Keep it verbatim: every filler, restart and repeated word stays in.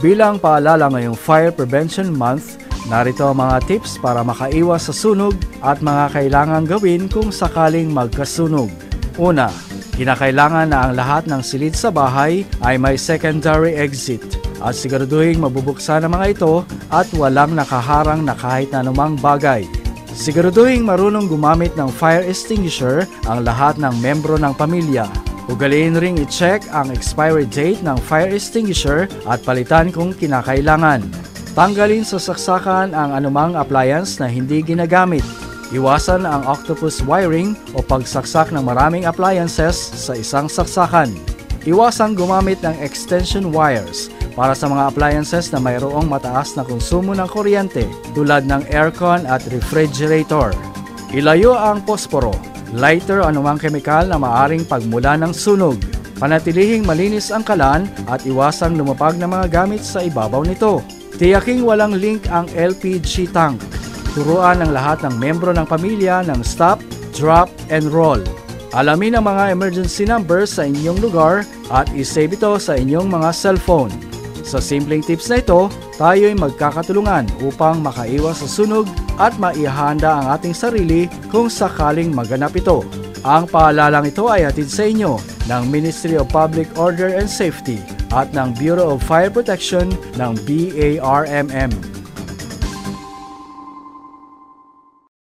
Bilang paalala ngayong Fire Prevention Month, narito ang mga tips para makaiwas sa sunog at mga kailangang gawin kung sakaling magkasunog. Una, kinakailangan na ang lahat ng silid sa bahay ay may secondary exit at siguraduhin mabubuksan ang mga ito at walang nakaharang na kahit na anumang bagay. Siguraduhin marunong gumamit ng fire extinguisher ang lahat ng membro ng pamilya. Ugaliin ring i-check ang expiry date ng fire extinguisher at palitan kung kinakailangan. Tanggalin sa saksakan ang anumang appliance na hindi ginagamit. Iwasan ang octopus wiring o pagsaksak ng maraming appliances sa isang saksakan. Iwasang gumamit ng extension wires para sa mga appliances na mayroong mataas na konsumo ng kuryente tulad ng aircon at refrigerator. Ilayo ang posporo, lighter o anumang kemikal na maaring pagmula ng sunog. Panatilihing malinis ang kalan at iwasang lumapag ng mga gamit sa ibabaw nito. Tiyaking walang link ang L P G tank. Turuan ang lahat ng membro ng pamilya ng stop, drop, and roll. Alamin ang mga emergency numbers sa inyong lugar at isave ito sa inyong mga cellphone. Sa simpleng tips na ito, tayo'y magkakatulungan upang makaiwas sa sunog at maihanda ang ating sarili kung sakaling maganap ito. Ang paalalang ito ay hatid sa inyo ng Ministry of Public Order and Safety at ng Bureau of Fire Protection ng B A R M M.